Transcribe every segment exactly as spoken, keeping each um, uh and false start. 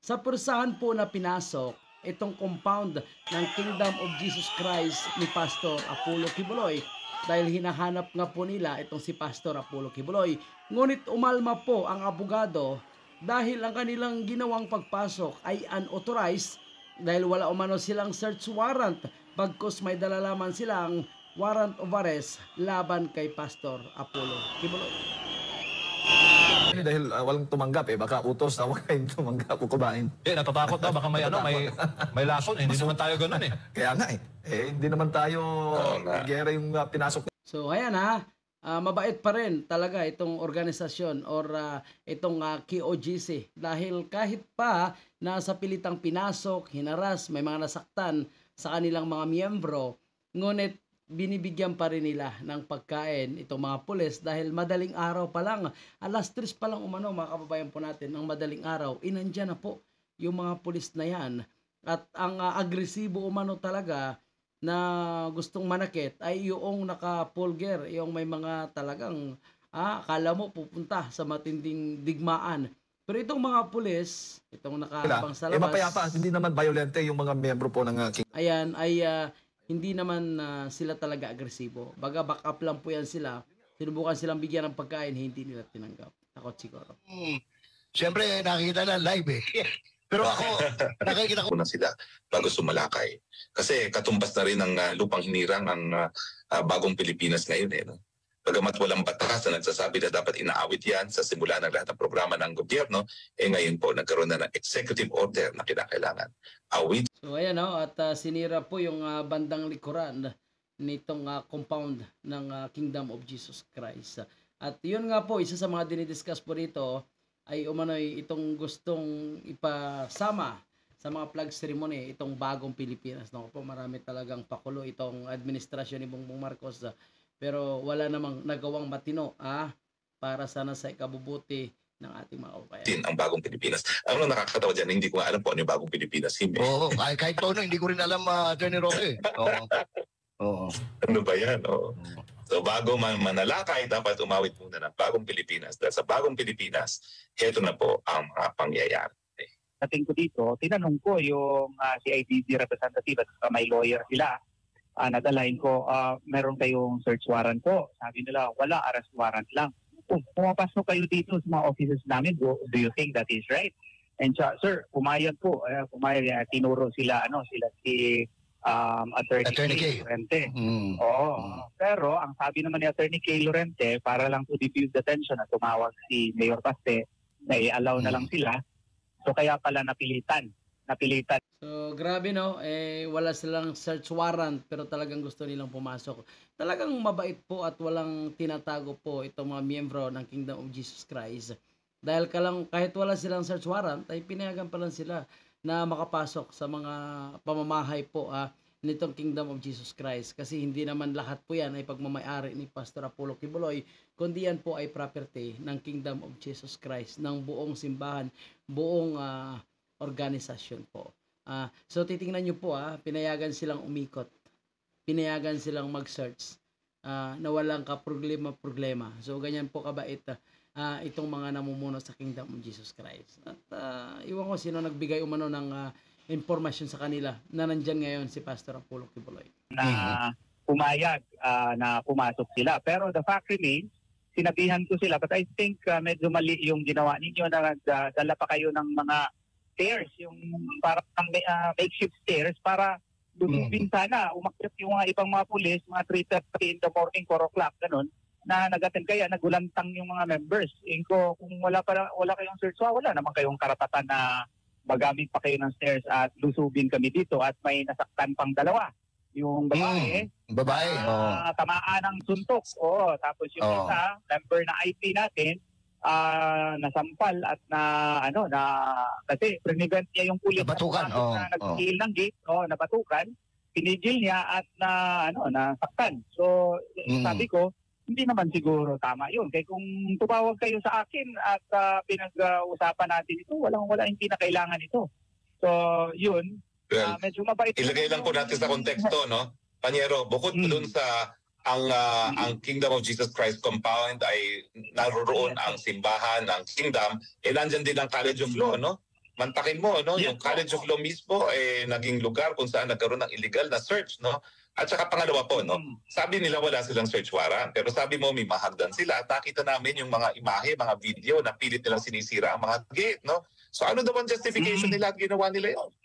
Sa pursahan po na pinasok, itong compound ng Kingdom of Jesus Christ ni Pastor Apollo Kibuloy dahil hinahanap nga po nila itong si Pastor Apollo Kibuloy. Ngunit umalma po ang abogado dahil ang kanilang ginawang pagpasok ay unauthorized dahil wala umano silang search warrant bagkus may dala lamang silang warrant of arrest laban kay Pastor Apollo Kibuloy. Eh, dahil uh, walang tumanggap eh, baka utos na huwag kayong tumanggap o kumain. Eh, natatakot na, baka may ano, may, may lason. Eh, hindi naman tayo ganun eh. Kaya nga eh, eh hindi naman tayo Oo nga. gera yung uh, pinasok. So ayan ha, ah, mabait pa rin talaga itong organisasyon or ah, itong ah, K O G C dahil kahit pa nasa pilitang pinasok, hinaras, may mga nasaktan sa kanilang mga miyembro, ngunit binibigyan pa rin nila ng pagkain itong mga pulis dahil madaling araw pa lang, alas tres pa lang umano mga kababayan po natin, ng madaling araw, inandyan na po yung mga pulis na yan. At ang uh, agresibo umano talaga na gustong manakit ay yung naka-polger, yung may mga talagang, ah, akala mo pupunta sa matinding digmaan. Pero itong mga pulis, itong nakahabang sa Eh labas, mapayapa, hindi naman violente yung mga miyembro po ng uh, King. ayan, ay ah, hindi naman ah, sila talaga agresibo. Baga back up lang po yan sila. Sinubukan silang bigyan ng pagkain, hindi nila tinanggap. Takot siguro. Hmm. Siyempre, nakikita na live eh. Pero ako, nakikita ko na sila bago sumalakay. Kasi katumbas na rin ng uh, lupang hinirang ang uh, uh, bagong Pilipinas ngayon. Eh, no? Bagamat walang batas na nagsasabi na dapat inaawit yan sa simula ng lahat ng programa ng gobyerno, eh ngayon po nagkaroon na ng executive order na kinakailangan. Awit. So ayan o, at ah, sinira po yung ah, bandang likuran nitong ah, compound ng ah, Kingdom of Jesus Christ. At yun nga po, isa sa mga dinidiscuss po rito ay umano'y itong gustong ipasama sa mga flag ceremony, itong bagong Pilipinas. Naku po, marami talagang pakulo itong administrasyon ni Bongbong Marcos. ah, pero wala namang nagawang matino ah, para sana sa ikabubuti ng ating mga kababayan. Din ang bagong Pilipinas. Ano nakakatawa dyan, hindi ko nga alam po ano yung bagong Pilipinas. Hindi. Oo, kahit, kahit Tono, hindi ko rin alam, uh, Attorney Roque. Oo. Oo. Ano ba yan? Oo. So bago man manalakay, dapat umawit muna ng bagong Pilipinas. Dahil sa bagong Pilipinas, heto na po ang mga pangyayari. Dating ko dito, tinanong ko yung uh, C I D C representative at uh, may lawyer sila. Uh, nadalain ko, uh, meron kayong search warrant po. Sabi nila, wala, arrest warrant lang. Kung pumapasok kayo dito sa mga offices namin, do, do you think that is right? And uh, sir, pumayag po, uh, pumayag, uh, tinuro sila, ano, sila si um, Attorney, Attorney K. K. Lorente. Hmm. Oo. Hmm. Pero ang sabi naman ni Attorney K. Lorente, para lang to diffuse the tension at tumawag si Mayor Paste, na i-allow na lang sila. So kaya pala napilitan. Napilitan. So grabe no, eh wala silang search warrant pero talagang gusto nilang pumasok. Talagang mabait po at walang tinatago po itong mga miyembro ng Kingdom of Jesus Christ. Dahil kalang, kahit wala silang search warrant ay pinayagan pa lang sila na makapasok sa mga pamamahay po ah, nitong Kingdom of Jesus Christ. Kasi hindi naman lahat po yan ay pagmamayari ni Pastor Apollo Kibuloy, kundi yan po ay property ng Kingdom of Jesus Christ, ng buong simbahan, buong uh, organisasyon po. Uh, so titingnan nyo po, ah, pinayagan silang umikot, pinayagan silang mag-search, uh, na walang ka-problema-problema. So ganyan po kabait uh, itong mga namumuno sa Kingdom of Jesus Christ. At uh, iwan ko sino nagbigay umano ng uh, informasyon sa kanila na nandyan ngayon si Pastor Apollo Kibuloy. Na pumayag uh, na pumasok sila. Pero the fact remains, sinabihan ko sila, but I think uh, medyo mali yung ginawa ninyo na uh, dala pa kayo ng mga stairs, yung parang uh, makeshift stairs para lumubin sana, umakyat yung mga ibang mga pulis, mga three thirty in the morning, four o'clock, ganun, na nag-attend kaya, nagulantang yung mga members. Eh, ko, kung wala, pa, wala kayong search, wala naman kayong karapatan na magamit pa kayo ng stairs at lusubin kami dito at may nasaktan pang dalawa. Yung babae, Mm, babae, uh, tamaan ng suntok. Oo, tapos yung Oo. isa, member na I P natin, ah nasampal at na ano na kasi prevent niya yung pulis Nabatukan, na, oo, na oo. nag-seal ng gate, oh, nabatukan, pinigil niya at na ano na saktan. So Mm. sabi ko, hindi naman siguro tama yun. Kaya kung tumawag kayo sa akin at uh, pinag-usapan natin ito, walang wala hindi na kailangan ito. So yun, Well, uh, medyo mabait. ilagay lang po natin sa konteksto, no? Panyero, bukod Mm. dun sa ang uh, ang Kingdom of Jesus Christ compound ay naroon ang simbahan ng Kingdom, eh nandyan din ang College of Law, no? mantakin mo, no? Yes, Yung College of Law mismo, eh, naging lugar kung saan nagkaroon ng illegal na search, no? At saka pangalawa po, no? Mm. Sabi nila wala silang search warrant. Pero sabi mo, may mahagdan sila. At nakita namin yung mga imahe, mga video na pilit nilang sinisira ang mga gate, no? So ano daw ang justification Mm. nila at ginawa nila yun?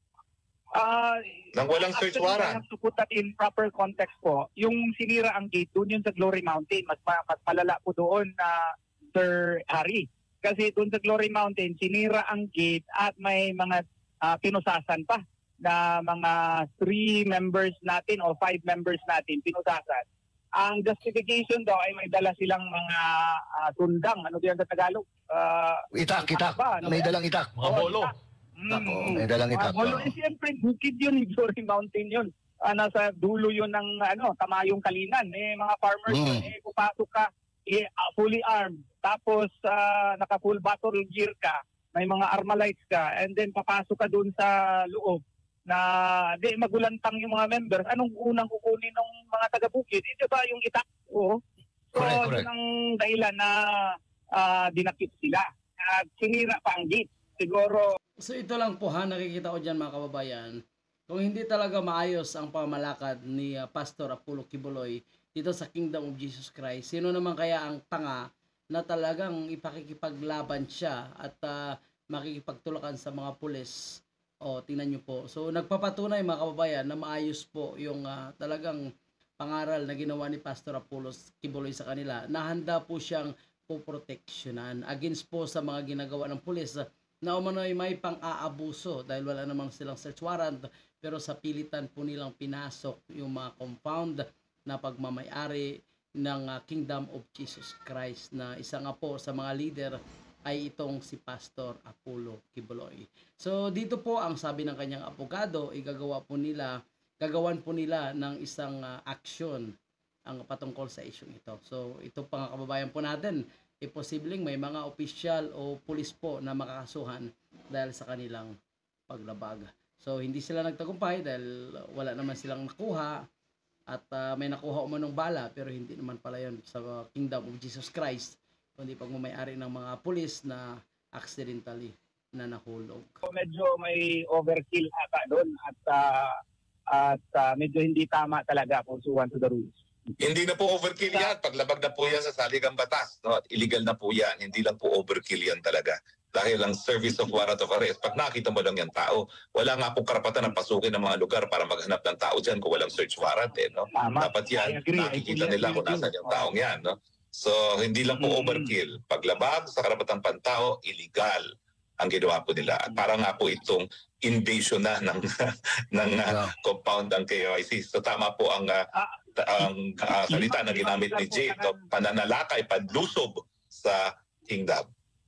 Ah, Nang walang search actually, warrant. I have to put that in proper context po. Yung sinira ang gate, doon yun sa Glory Mountain. Mas, ma- mas palala po doon na Sir Harry. Kasi doon sa Glory Mountain, sinira ang gate at may mga ah, pinusasan pa na mga three members natin o five members natin pinusasan. Ang justification daw ay may dala silang mga ah, tundang. Ano diyan sa Tagalog? Ah, Itak, itak. ba? Ano May ba yan? dalang itak. Mga bolo. Mm, Nako, mm. may dalang Mga itak. bolo, Oo. eh, siyempre, bukid yun, yung Glory Mountain yun. Ah, nasa dulo yun ng ano, Tamayong Kalinan. Eh, mga farmers Mm. yun, eh, pupasok ka, eh, ah, fully armed. Tapos, ah, naka-full battle gear ka, may mga armalites ka, and then papasok ka dun sa loob na di magulantang yung mga members. Anong unang kukunin ng mga taga-bukid? Eh, di ba yung itak? Oo. So, Correct, correct. yun ang dahilan na ah, dinakip sila. At sinira pa ang gate. Siguro, So ito lang po ha, nakikita ko dyan mga kababayan, kung hindi talaga maayos ang pamalakad ni uh, Pastor Apollo Kibuloy dito sa Kingdom of Jesus Christ, sino naman kaya ang tanga na talagang ipakikipaglaban siya at uh, makikipagtulakan sa mga pulis? O, tingnan nyo po. So nagpapatunay mga kababayan na maayos po yung uh, talagang pangaral na ginawa ni Pastor Apollo Kibuloy sa kanila, na handa po siyang poproteksyonan against po sa mga ginagawa ng pulis na umano'y may pang-aabuso dahil wala namang silang search warrant, pero sa pilitan po nilang pinasok yung mga compound na pagmamayari ng uh, Kingdom of Jesus Christ, na isa nga po sa mga leader ay itong si Pastor Apollo Kibuloy. So dito po ang sabi ng kanyang abogado, igagawa po nila, gagawan po nila ng isang uh, action ang patungkol sa issue ito. So ito pa nga kababayan po natin, e posibleng may mga opisyal o pulis po na makakasuhan dahil sa kanilang paglabag. So hindi sila nagtagumpay dahil wala naman silang nakuha at uh, may nakuha umanong bala, pero hindi naman pala yun sa Kingdom of Jesus Christ, kundi pagmamayari ng mga pulis na accidentally na nahulog. medyo may overkill ata doon at ah, at ah, medyo hindi tama talaga pursuant to the rules. Hindi na po overkill yan. Paglabag na po yan sa saligang batas. No? At illegal na po yan. Hindi lang po overkill yan talaga. Dahil ang service of warrant of arrest, pag nakita mo lang yung tao, wala nga po karapatan ng pasukin ng mga lugar para maghanap ng tao dyan kung walang search warrant. Eh, no? Tama. Dapat yan, I agree. I nakikita fully nila agree kung with you. nasan yung taong yan. No? So, hindi lang po Mm. overkill. Paglabag sa karapatang pantao, illegal ang ginawa po nila. At parang nga po itong invasion na ng, ng uh, Yeah. compound ng K O I C. So, tama po ang uh, Ah, ang uh, salita na ginamit ni Jay, to, pananalakay, panlusob sa kingdom.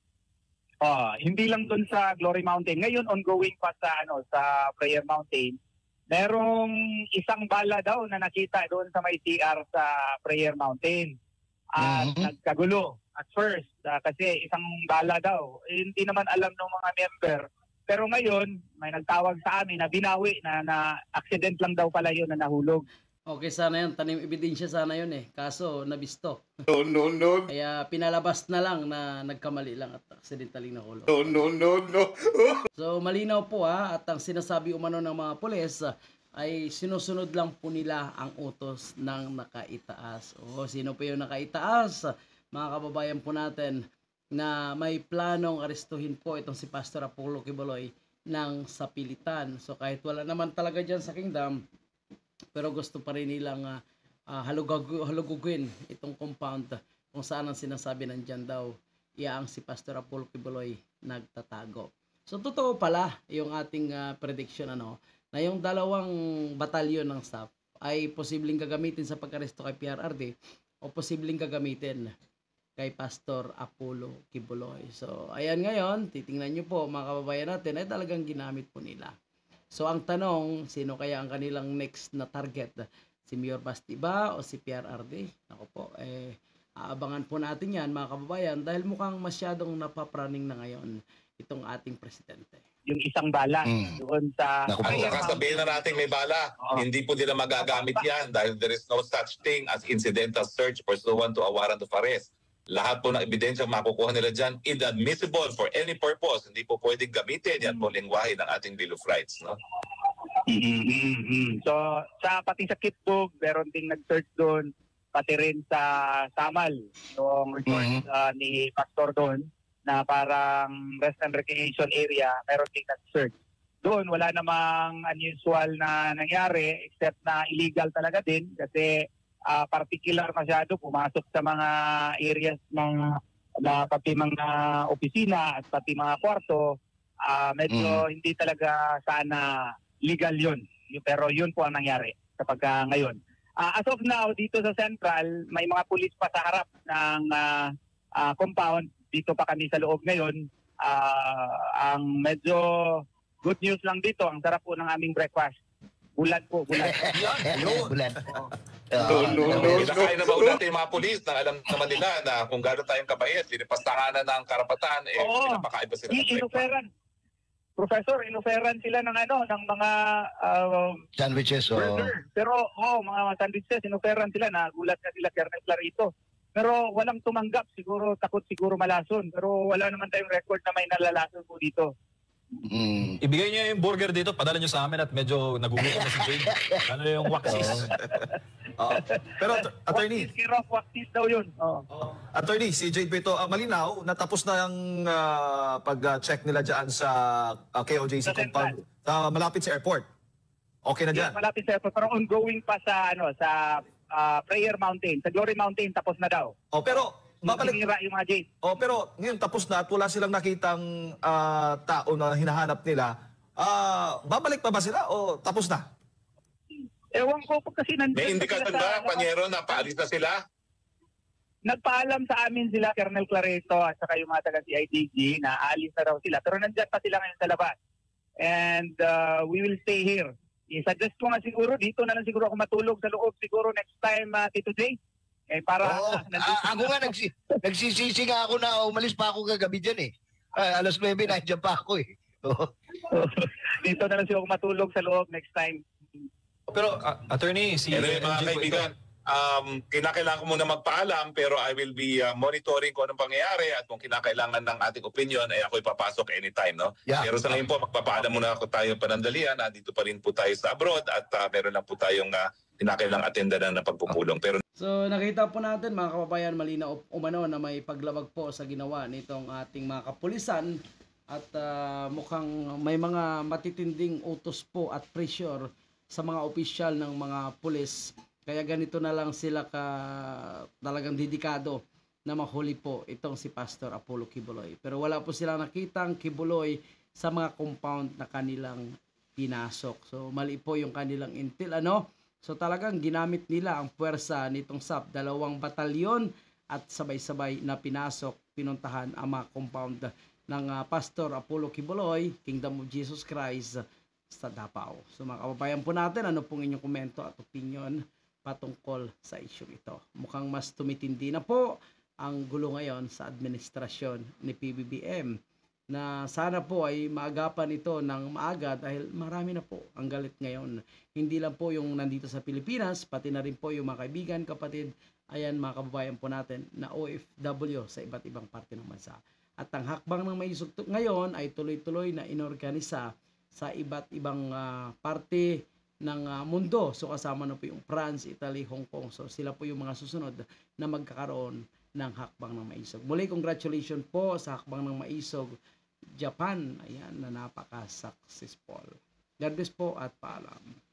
Ah, hindi lang doon sa Glory Mountain. Ngayon ongoing pa sa ano sa Prayer Mountain. Merong isang bala daw na nakita doon sa may C R sa Prayer Mountain. At Mhm. nagkagulo at first ah, kasi isang bala daw. Eh, hindi naman alam ng mga member. Pero ngayon, may nagtawag sa amin na binawi na, na accident lang daw pala yun na nahulog. Okay, sana yan. Tanim ebidensya sana yun eh. Kaso, nabisto. No, no, no. Kaya pinalabas na lang na nagkamali lang at accidentally nahulog. No, no, no, no. So, malinaw po ha. At ang sinasabi umano ng mga pulis ah, ay sinusunod lang po nila ang utos ng nakaitaas. O, sino po yung nakaitaas? Mga kababayan po natin na may planong arestuhin po itong si Pastor Apollo Kibuloy ng sapilitan. So, kahit wala naman talaga dyan sa kingdom, pero gusto pa rin nilang uh, uh, halugag- halugugin itong compound kung saan ang sinasabi nandyan daw iyaang si Pastor Apollo Kibuloy nagtatago. So totoo pala yung ating uh, prediction ano, na yung dalawang batalyon ng S A F ay posibleng gagamitin sa pag-aresto kay P R R D o posibleng gagamitin kay Pastor Apollo Kibuloy. So ayan ngayon, titingnan nyo po mga kababayan natin ay talagang ginamit po nila. So ang tanong, sino kaya ang kanilang next na target? Si Mayor Basti ba o si P R R D? Ako po, eh, aabangan po natin yan mga kababayan dahil mukhang masyadong napapraning na ngayon itong ating presidente. Yung isang bala Mm. doon sa Naku po. Ang saka sabihin na natin may bala, Oo. hindi po nila magagamit yan dahil there is no such thing as incidental search pursuant to a warrant of arrest. lahat po ng ebidensya makukuha nila dyan, inadmissible for any purpose. Hindi po pwedeng gamitin yan po lingwahe ng ating Bill of Rights. No? Mm-hmm. So, sa pati sa Kitbog, meron ding nag-search doon, pati rin sa Samal, yung report Mhm. uh, ni Pastor doon, na parang rest and recreation area, meron ding nag-search. Doon, wala namang unusual na nangyari, except na illegal talaga din, kasi uh, particular masyado, pumasok sa mga areas ng na pati mga opisina at pati mga kwarto, uh, medyo hindi talaga sana legal yun. Y- Pero yun po ang nangyari kapag uh, ngayon. Uh, as of now, dito sa Central, may mga pulis pa sa harap ng uh, uh, compound. Dito pa kami sa loob ngayon. Uh, ang medyo good news lang dito, ang sarap po ng aming breakfast. Bulan po, bulan. Ayun. Bulan. So, Ah, kinakain na ba ulit yung mga pulis na alam naman nila na kung gano'n tayong kabait, linipastanganan ng karapatan, eh, Oo. pinapakain ba sila ng I- breakfast? Inoferan. Professor, inoferan sila ng ano, ng mga uh, Sandwiches. Oh. burger. Pero, oh, mga sandwiches, inoferan sila. Nagulat na sila, Colonel Clarito. Pero walang tumanggap. Siguro, takot siguro malason. Pero wala naman tayong record na may nalalason po dito. Mm. Ibigay niyo yung burger dito, padala niyo sa amin at medyo nagugutom na si Jane. Ano yung waxis? Oo. Pero at- attorney, Waktis, kirok, waktis daw yun. Oh. attorney, si Jade Pito, ah, malinaw, natapos na ang ah, pag-check nila dyan sa ah, K O J C Sa compound, sa malapit sa airport. Okay na dyan. Yes, malapit sa airport. Pero ongoing pa sa, ano, sa ah, Prayer Mountain. Sa Glory Mountain, tapos na daw. Oh, pero babalik. Sinira yung mga Jade. Oh, pero ngayon tapos na at wala silang nakitang ah, tao na hinahanap nila. Ah, babalik pa ba sila o tapos na? Ewan ko po kasi nandun May na indikasyon sila sa, ba, ano, Panyero, na paalis na sila? Nagpaalam sa amin sila, Colonel Clareto at saka yung mga taga-C I D G na aalis na daw sila. Pero nandyan pa sila ngayon sa labas. And uh, we will stay here. I-suggest ko nga siguro, dito na lang siguro ako matulog sa loob. Siguro next time, uh, Tito Jay. Eh, para Oo. ah, nandito- Ah, ako nga, nagsi nagsisisi nga ako na umalis pa ako kagabi dyan eh. Ah, alas nuwebe, nandiyan pa ako eh. Oo. dito na lang siguro ako matulog sa loob next time. Pero, ah, attorney, si Anyway, mga M J po ito. kaibigan, um, kinakailangan ko muna magpaalam pero I will be uh, monitoring kung anong pangyayari at kung kinakailangan ng ating opinion ay ako ipapasok anytime. No? Yeah. Pero sa ngayon po, magpapaalam muna ako tayo panandalian. Dito pa rin po tayo sa abroad at uh, meron lang po tayong uh, kinakailangang attenda na ng pagpupulong. Pero So nakita po natin mga kababayan, malinaw umano na may paglabag po sa ginawa nitong ating mga kapulisan at ah, mukhang may mga matitinding utos po at pressure sa mga opisyal ng mga pulis. Kaya ganito na lang sila ka talagang dedikado na mahuli po itong si Pastor Apollo Kibuloy. Pero wala po silang nakitang Kibuloy sa mga compound na kanilang pinasok. So mali po yung kanilang intel, ano? So talagang ginamit nila ang puwersa nitong S A P, dalawang batalyon at sabay-sabay na pinasok, pinuntahan ang mga compound ng uh, Pastor Apollo Kibuloy, Kingdom of Jesus Christ sa Davao. So mga kababayan po natin, ano pong inyong komento at opinion patungkol sa issue ito? Mukhang mas tumitindi na po ang gulo ngayon sa administrasyon ni P B B M na sana po ay maagapan ito ng maaga dahil marami na po ang galit ngayon. Hindi lang po yung nandito sa Pilipinas, pati na rin po yung mga kaibigan, kapatid, ayan mga kababayan po natin na O F W sa iba't ibang parte ng bansa. At ang hakbang ng may isugtog ngayon ay tuloy-tuloy na inorganisa sa iba't ibang uh, parte ng uh, mundo. So kasama na po yung France, Italy, Hong Kong. So sila po yung mga susunod na magkakaroon ng hakbang ng maisog. Muli, congratulations po sa hakbang ng maisog Japan. Ayan, na napaka-successful. God bless po at paalam.